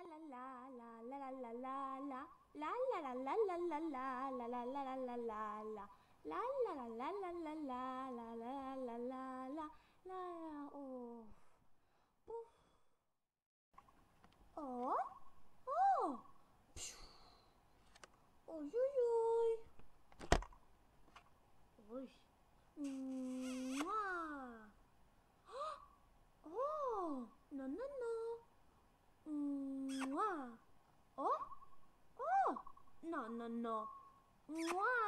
Ủa? Ồ! Ôi ôi ôi! Ôi! Wow! Oh! No no no! Wow! Oh! Oh! No no no! Wow!